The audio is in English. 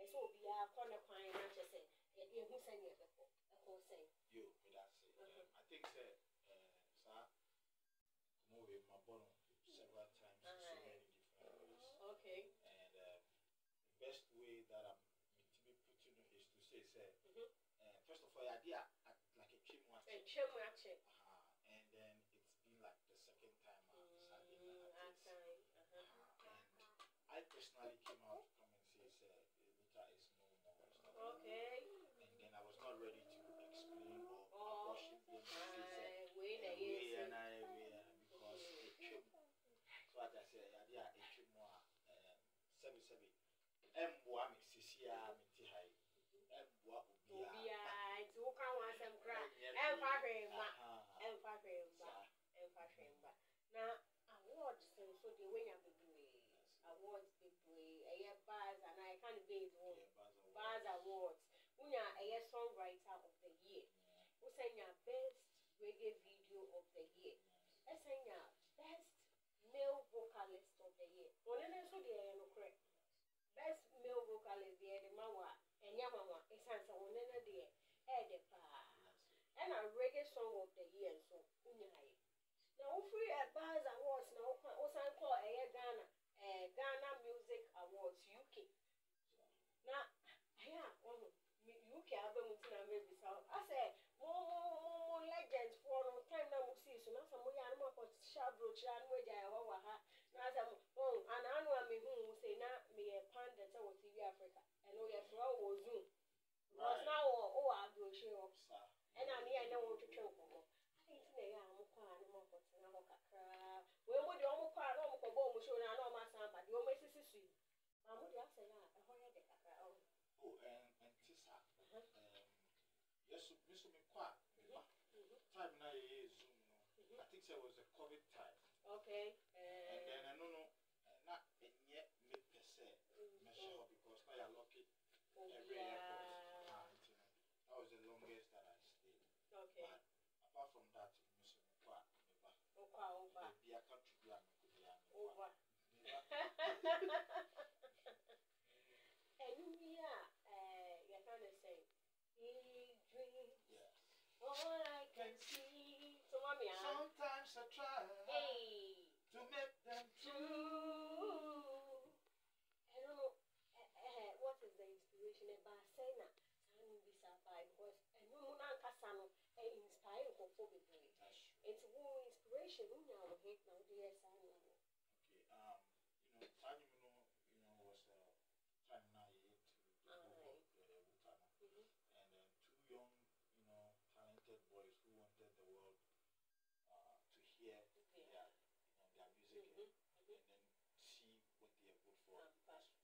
so be a corner crying and just say, who send you before? A whole say. You, that's it. I think that, sir, moving my bottom several times in so many different ways. Okay. And the best way that I'm to be putting it is to say, first of all, idea like a chim watch. A chim watch. And then it's been like the second time I decided that. And I personally came out to come and say, Wutah is no more. Okay. And then I was not ready to explain or worship them because it came. So as I said, idea it came more sebi. Emboa me sisia me ti hai. Emboa obia. It's who can want some cry. Emfa now awards so the way you be doing awards big way bars and I can't be bars awards unya songwriter of the year who say your best reggae video of the year say your best male vocalist of the year one so the no correct best male vocalist the mawa enya mama esansa one na the the pa and a reggae song of the year so unya now free at bars awards now also call Ghana Music Awards UK. Now UK album maybe so I say more legends for no time now see so now some more animal for shabro chan weja ha now some and I know me who say na me a panda to TV Africa and no ya for was Zoom because now I do show and I need I know what to show for when would you almost cry on for bomb show and all my son, but you almost see. Mamma, I say, oh, and Trisha, yes, Miss McQuark, time now is Zoom. I think there was a COVID time. Okay, and then I don't know, not yet make per se measure because now you're lucky every airport. That was the longest that I stayed. Okay, but apart from that, Miss McQuark. Over. And you're kind of saying, big dreams. Yes. All I can see. So, mommy, sometimes I try to make them true. I don't know what is the inspiration about saying that. Because and no one can inspire for people. It's more inspiration. We now hate now the okay, was time now to Wutah, and then two young, talented boys who wanted the world to hear their music and then see what they are good for.